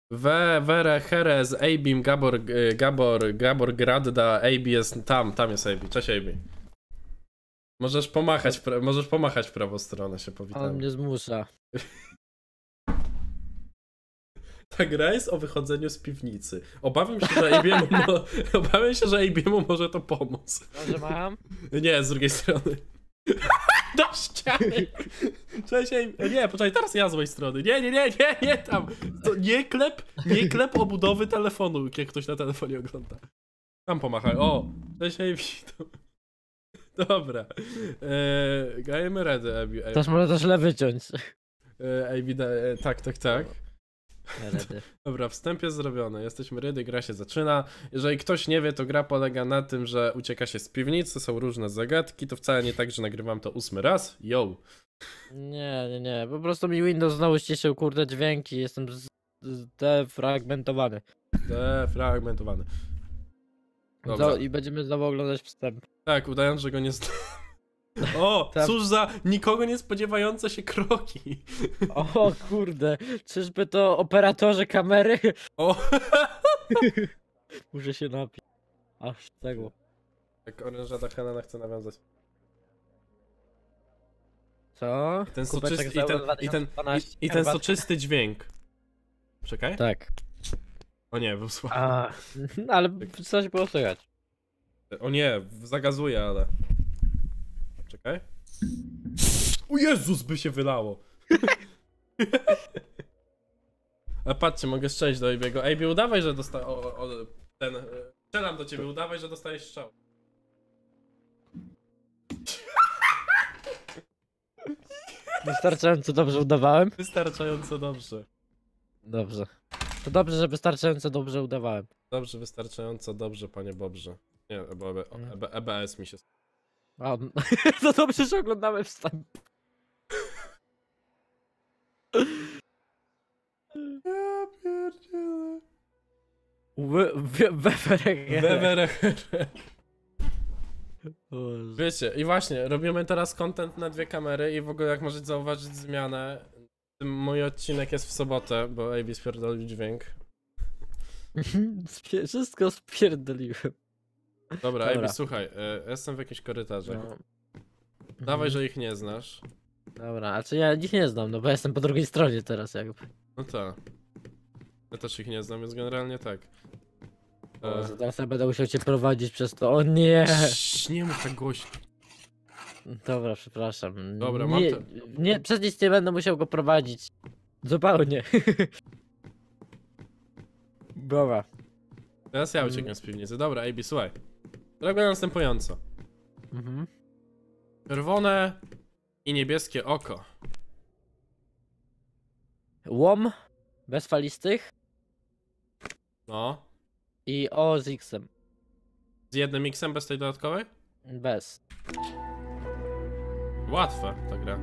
Were, Herez, Abim, Gabor, Gradda, AB jest tam jest AB. Cześć AB. Możesz pomachać w prawą stronę, się On powitamy. mnie zmusza. Ta gra jest o wychodzeniu z piwnicy. Obawiam się, że AB'emu może to pomóc. Może mam? Nie, z drugiej strony. Do ściany! Cześć, nie, poczekaj, teraz ja z mojej strony. Nie tam! To nie klep obudowy telefonu, jak ktoś na telefonie ogląda. Tam pomachaj, o! Cześć, AB. Dobra. Grajemy ready, AB. Też może to źle wyciąć. Tak. Ready. Dobra, wstęp jest zrobiony, jesteśmy ready, gra się zaczyna. Jeżeli ktoś nie wie, to gra polega na tym, że ucieka się z piwnicy, są różne zagadki, to wcale nie tak, że nagrywam to 8 raz. Yo! Nie, po prostu mi Windows znowu ściszył kurde dźwięki, jestem zdefragmentowany. Defragmentowany. Dobra. I będziemy znowu oglądać wstęp. Tak, udając, że go nie O, cóż za nikogo nie spodziewające się kroki. O kurde, czyżby to operatorzy kamery? O! Muszę się napić. Aż tego. Tak, orężada Hanana chce nawiązać. Co? I ten soczysty dźwięk. Czekaj? Tak. O nie, był słaby. Ale coś było słychać. O nie, zagazuje, ale... Czekaj. O Jezus, by się wylało. A patrzcie, mogę strzelić do AB'ego. AB, udawaj, że dostałeś... Strzelam do ciebie, udawaj, że dostajesz strzał. Wystarczająco dobrze udawałem? Wystarczająco dobrze. Dobrze. To dobrze, że wystarczająco dobrze udawałem. Dobrze, wystarczająco dobrze, panie Bobrze. Nie, bo EBS mi się... To dobrze, że oglądamy wstęp. Ja pierdzielę. Wewerehere. Wiecie, i właśnie, robimy teraz content na 2 kamery i w ogóle jak możecie zauważyć zmianę, mój odcinek jest w sobotę, bo AB spierdolił dźwięk. Wszystko spierdoliłem. Dobra, AB, słuchaj, jestem w jakimś korytarzu. No. Dawaj, że ich nie znasz. Dobra, a czy ja ich nie znam, no bo jestem po drugiej stronie teraz jakby. No tak. Ja też ich nie znam, więc generalnie tak. Boże, teraz ja będę musiał cię prowadzić przez to, o nie! Nie mów tak głośno. Dobra, przepraszam. Dobra, mam to. Nie, przez nic nie będę musiał go prowadzić. Zupełnie. Dobra. Teraz ja uciekam z piwnicy. Dobra, AB, słuchaj. Robię następująco. Czerwone i niebieskie oko. Łom bez falistych No. i O z X-em. Z jednym X-em bez tej dodatkowej? Bez. Łatwe ta gra.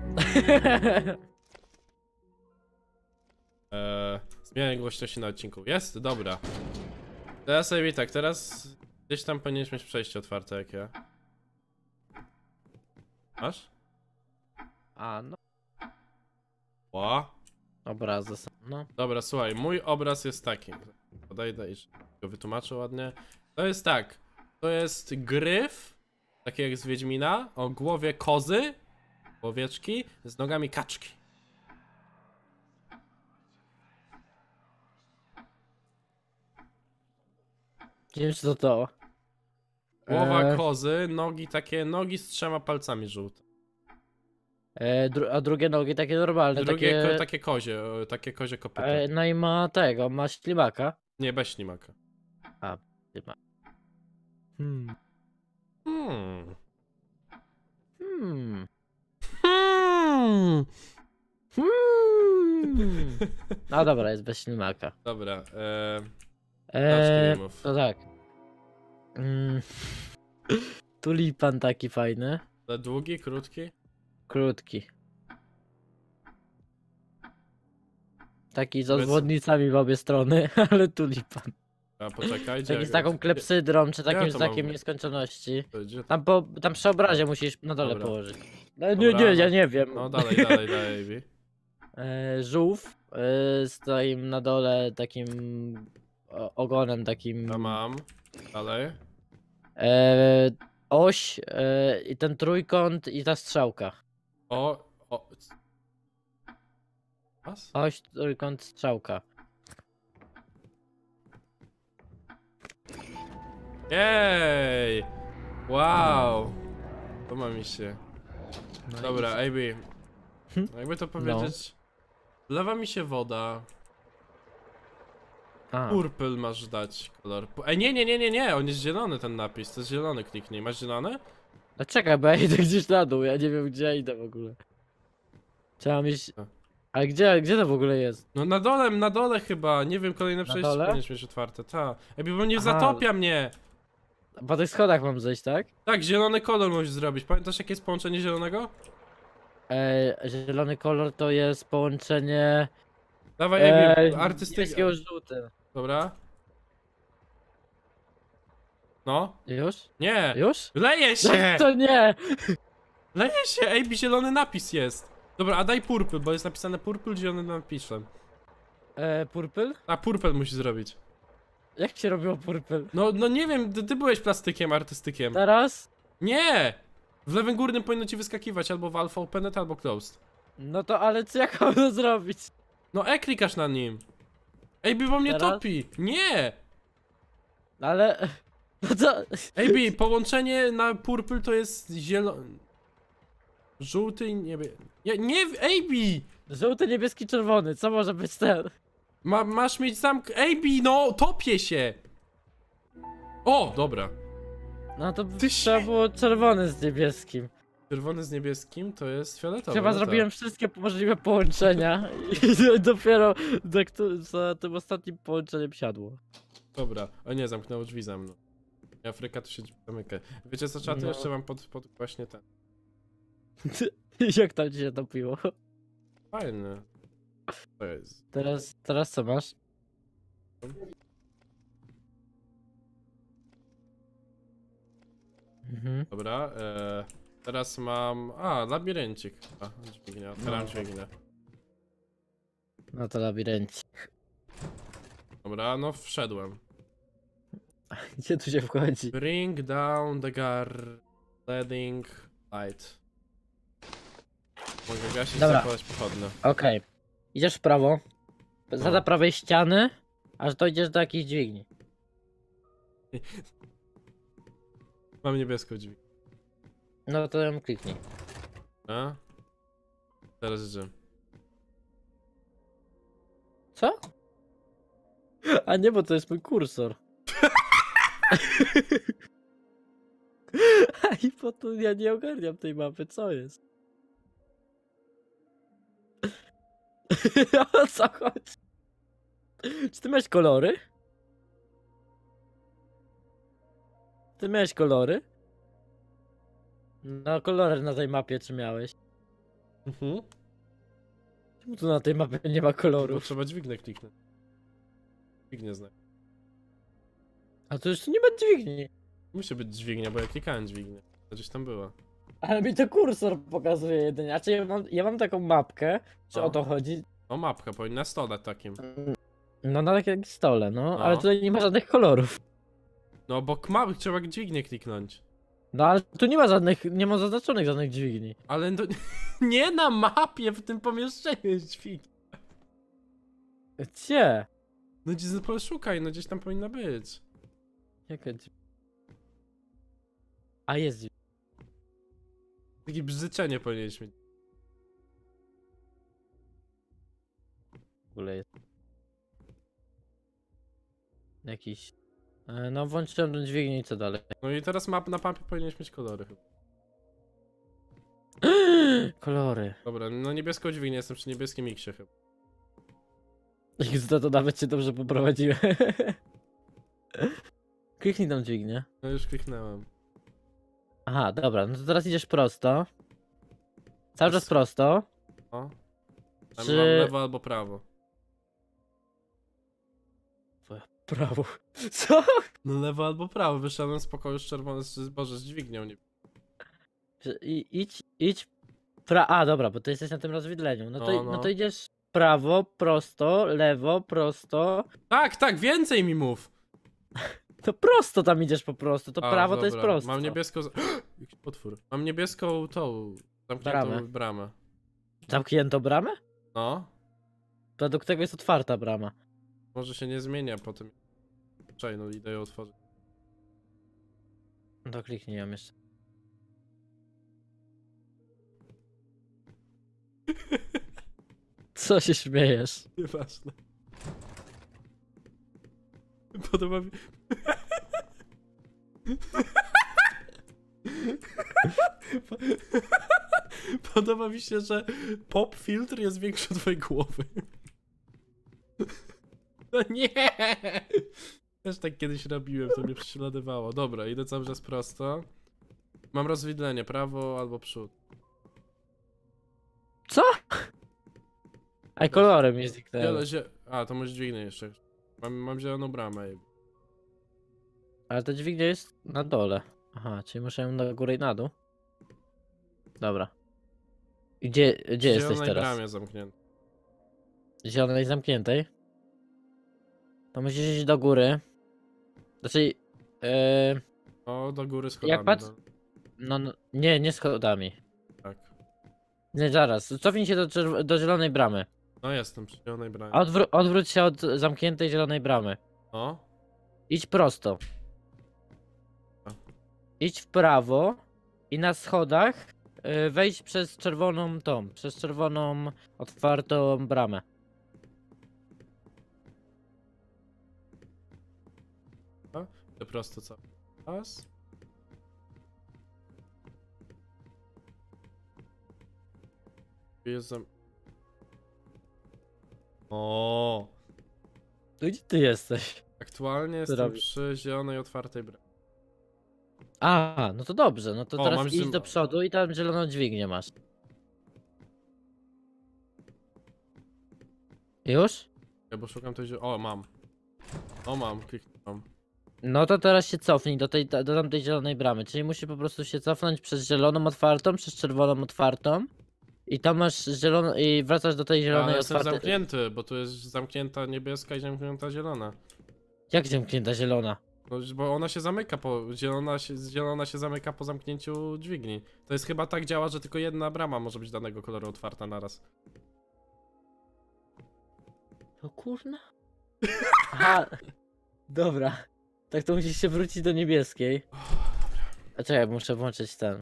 Zmianę głośności na odcinku. Jest? Dobra. Teraz sobie tak, teraz gdzieś tam powinieneś mieć przejście otwarte jak ja. Masz? A, no. Ła. Obrazy są, no. Dobra, słuchaj, mój obraz jest taki. Podejdę i go wytłumaczę ładnie. To jest tak. To jest gryf, taki jak z Wiedźmina, o głowie kozy, owieczki, z nogami kaczki. Nie wiem, czy to to. Głowa kozy, nogi takie, nogi z 3 palcami żółte. A drugie nogi takie normalne, Drugie takie kozie kopyta. no i ma tego, ma ślimaka. Nie, bez ślimaka. A, ślimaka. No dobra, jest bez ślimaka. Dobra, to tak. Tulipan taki fajny. Długi, krótki? Krótki. Taki z odwodnicami w obie strony, ale tulipan. A poczekaj, Taki z taką klepsydrą, czy takim znakiem nieskończoności. Tam przy obrazie musisz na dole położyć. No, nie, ja nie wiem. No dalej, AB. Żółw, stoim na dole takim ogonem takim. Ja mam. Dalej. Oś i ten trójkąt i ta strzałka. O. Was? Oś, trójkąt, strzałka. Jej! Wow! Podoba mi się. No Dobra, AB. Jakby to powiedzieć... Wlewa mi się woda. Purple masz dać kolor. Ej, nie, on jest zielony ten napis, to jest zielony, kliknij. Masz zielony? No czekaj, bo ja idę gdzieś na dół, ja nie wiem gdzie idę w ogóle. Trzeba mieć... Ale gdzie to w ogóle jest? No na dole chyba, nie wiem, kolejne przejście powinieneś mieć otwarte, ta. Ej, bo nie zatopia mnie! Po tych schodach mam zejść, tak? Tak, zielony kolor musisz zrobić. Pamiętasz jakie jest połączenie zielonego? Zielony kolor to jest połączenie... Dawaj, artystycznie. Żółty. Dobra. No. Już? Nie! Już? Leje się! To nie! Leje się! Ej, zielony napis jest. Dobra, a daj purple, bo jest napisane purple zielonym napisem. Purple? A purple musi zrobić. Jak się robiło purple? No nie wiem, ty byłeś plastykiem, artystykiem. Teraz? Nie! W lewym górnym powinno ci wyskakiwać albo w alpha opened, albo closed. No to ale co, jak mam to zrobić? No klikasz na nim. Ej, bo mnie Teraz? topi! Nie! Ale... No to... Ej, połączenie na purple to jest zielony... Żółty i niebieski. Nie, AB! Żółty, niebieski, czerwony, co może być ten? Masz mieć AB, no, topię się! O, dobra. No to trzeba było czerwony z niebieskim. Czerwony z niebieskim to jest fioletowy. Chyba no zrobiłem wszystkie możliwe połączenia i dopiero za tym ostatnim połączeniem siadło. Dobra, o nie, zamknęło drzwi za mną. Afryka tu się zamyka. Wiecie co, czaty? Jeszcze mam pod właśnie ten. Jak tam ci się topiło? Fajne. To jest. Teraz co masz? Dobra, teraz mam... labiryncik. Dźwignia, otwieram dźwignę. No to labiryncik. Dobra, no wszedłem. Gdzie tu się wchodzi? Bring down the leading light. Mogę gasić, zakładać pochodne. Okej. Idziesz w prawo. Za prawej ściany, aż dojdziesz do jakiejś dźwigni. Mam niebieską dźwignię. No to ją kliknij. A? Teraz gdzie? Co? A nie, bo to jest mój kursor. I po to ja nie ogarniam tej mapy, co jest? O co chodzi? Czy ty miałeś kolory? Ty miałeś kolory? No kolory na tej mapie czy miałeś? Czemu tu na tej mapie nie ma Bo kolorów? trzeba dźwignę kliknąć. Dźwignię znak. A tu już tu nie ma dźwigni. Musi być dźwignia, bo ja klikałem dźwignię. To gdzieś tam była. Ale mi to kursor pokazuje jedynie. Znaczy ja mam taką mapkę, czy o to chodzi? O, mapka powinna na stole takim. No na takim stole, no, ale tutaj nie ma żadnych kolorów. No bo trzeba dźwignię kliknąć. No ale tu nie ma zaznaczonych żadnych dźwigni. Ale to, nie na mapie, w tym pomieszczeniu jest dźwignia. Gdzie? No gdzieś poszukaj, no gdzieś tam powinna być. Jaka dźwignia? A jest dźwignia. Takie brzyczenie powinieneś mieć. W ogóle jest. Jakiś... No włączyłem tę dźwignię i co dalej? No i teraz na mapie powinieneś mieć kolory chyba. Kolory. Dobra, no niebieską dźwignię, jestem przy niebieskim X-ie chyba. To nawet cię dobrze poprowadziłem. Kliknij tą dźwignię. No już kliknąłem. Aha, dobra, no to teraz idziesz prosto. Cały czas prosto. O. Tam Czy... mam lewo albo prawo. Prawo. Co? No lewo albo prawo, wyszedłem z pokoju z czerwonym, z dźwignią. Nie... Idź. A, dobra, bo ty jesteś na tym rozwidleniu. No to, No. no to idziesz prawo, prosto, lewo, prosto. Tak, więcej mi mów. To prosto tam idziesz po prostu, to prawo to jest dobra. prosto. Mam niebieską... Jakiś potwór. Mam niebieską tą... Zamkniętą bramę. Zamknięto bramę? No. Według tego jest otwarta brama. Może się nie zmienia po tym. Czekaj, no idę ją otworzyć. To kliknij ją jeszcze. Co się śmiejesz? Nieważne. Podoba mi... Podoba mi się, że pop filtr jest większy od twojej głowy. No nie! Też tak kiedyś robiłem, to mnie prześladowało. Dobra, idę cały czas prosto. Mam rozwidlenie, prawo albo przód. Co? Ej, kolory mi zniknęły. A, to może dźwignę jeszcze. Mam zieloną bramę. Ale ta dźwignia jest na dole. Aha, czyli muszę ją na górę i na dół. Dobra. I gdzie jesteś Zielonej teraz? bramie zamknięty. Zielonej zamkniętej? To musisz iść do góry. Znaczy... O, do góry schodami. jak patrz... No, nie schodami. Tak. Nie, zaraz. Cofnij się do zielonej bramy. No jestem przy zielonej bramie. Odwróć się od zamkniętej zielonej bramy. O? Idź prosto. Idź w prawo i na schodach wejdź przez czerwoną przez czerwoną otwartą bramę. To prosto co? Raz. Jest zam... O. To gdzie ty jesteś? Aktualnie jestem robisz? przy zielonej otwartej bramie. A, no to dobrze, no to O, teraz mam idź do przodu i tam zieloną dźwignię masz. Już? Ja bo szukam tej O, mam. O, mam, kliknąłem. No to teraz się cofnij do tamtej zielonej bramy, czyli musisz po prostu się cofnąć przez zieloną otwartą, przez czerwoną otwartą i tam masz zieloną i wracasz do tej Ale zielonej jestem otwartej. zamknięty, bo tu jest zamknięta niebieska i zamknięta zielona. Jak zamknięta zielona? No, bo ona się zamyka zielona się zamyka po zamknięciu dźwigni. To jest chyba tak działa, że tylko jedna brama może być danego koloru otwarta naraz. No kurna. Aha, dobra. Tak to musisz się wrócić do niebieskiej. A czekaj, muszę włączyć ten.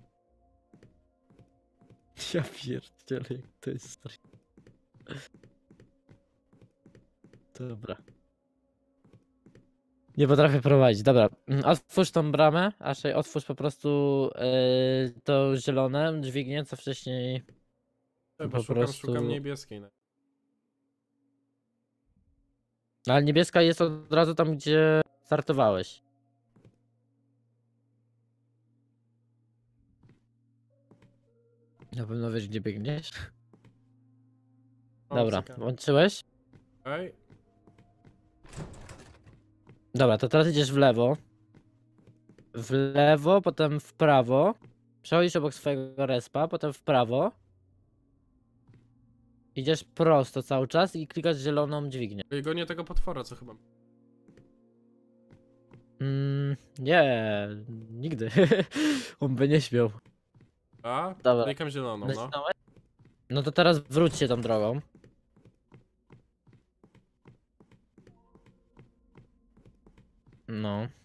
Ja pierdzielę, jak to jest stary. Dobra. Nie potrafię prowadzić, dobra. Otwórz tą bramę, raczej otwórz po prostu to zielone dźwignię, co wcześniej Bo szukam niebieskiej. Ale niebieska jest od razu tam, gdzie startowałeś. Na pewno wiesz, gdzie biegniesz? Dobra, włączyłeś? Okej. Dobra, to teraz idziesz w lewo. W lewo, potem w prawo. Przechodzisz obok swojego respa, potem w prawo. Idziesz prosto cały czas i klikasz zieloną dźwignię. Gonię tego potwora, co chyba. Nie, nigdy. On by nie śmiał. A? Dobra. Klikam zieloną, no. Nacisnąłeś? No to teraz wróć się tą drogą. No.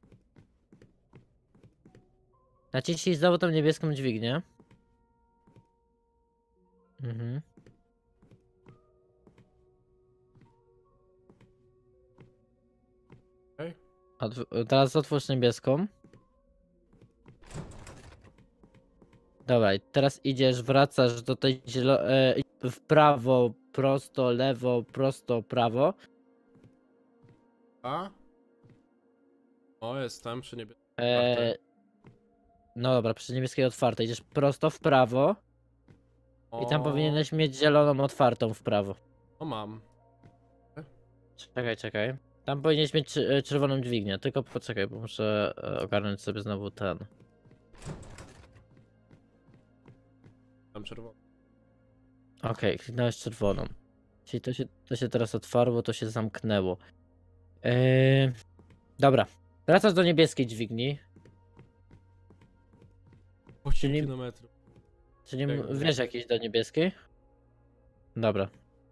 Naciśnij znowu tą niebieską dźwignię. Mhm. Okej. Teraz otwórz niebieską. Dobra, i teraz idziesz, wracasz do tej w prawo, prosto, lewo, prosto, prawo. A? O, jestem przy niebie. No dobra, przy niebieskiej otwartej. Idziesz prosto w prawo. I tam powinieneś mieć zieloną otwartą w prawo. O, mam. Czekaj. Tam powinieneś mieć czerwoną dźwignię, tylko poczekaj, bo muszę ogarnąć sobie znowu ten. Tam czerwony. Okej, kliknąłeś czerwoną. Czyli to się teraz otwarło, to się zamknęło. Dobra. Wracasz do niebieskiej dźwigni. 8 Czyli- kilometrów. Czyli Tak. wiesz jakieś do niebieskiej? Dobra.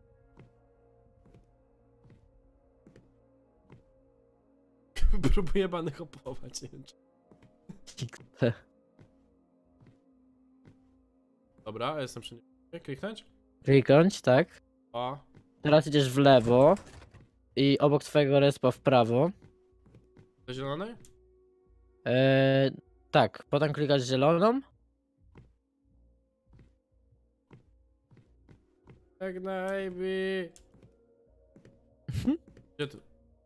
Próbuję bany hopować, nie wiem czy... Dobra, jestem przy nim. Kliknąć? Kliknąć, tak. O. Teraz idziesz w lewo. I obok twojego respa w prawo. Do zielonej? Tak, potem klikasz zieloną. Jak najby. Gdzie tu?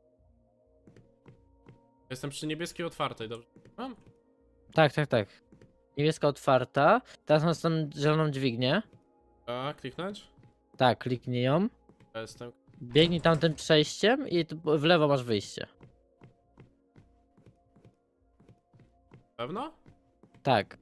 Jestem przy niebieskiej otwartej, dobrze? Mam? Tak, tak, tak. Niebieska otwarta. Teraz masz tam zieloną dźwignię. A, kliknąć? Tak, kliknij ją. Ja jestem. Biegnij tamtym przejściem i w lewo masz wyjście. Pewno? Tak.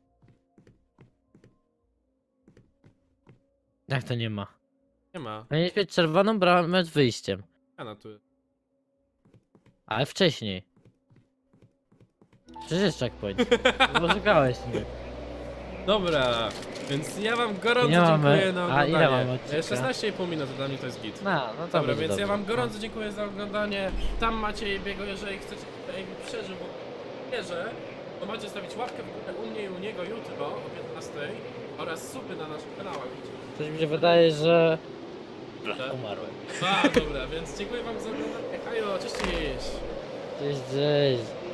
Jak to nie ma? Nie ma. Powinieneś mieć czerwoną bramę z wyjściem. Ana tu jest. Ale wcześniej. Przecież jest checkpoint. Poczekałeś mnie. Dobra, więc ja wam gorąco Nie mamy- dziękuję na a oglądanie. ile mamy odcinka? 16,5 minuty, dla mnie to jest git. No to Dobra, będzie więc ja dobrze. wam gorąco dziękuję za oglądanie. Tam macie jego, jeżeli chcecie, jakby przeżył, bo wierzę, to macie stawić łapkę w górę u mnie i u niego jutro o 15 oraz suby na naszych kanałach. Coś mi się wydaje, że... Tak? Umarłem. A, dobra, więc dziękuję wam za oglądanie. Hajo, cześć! Cześć, cześć.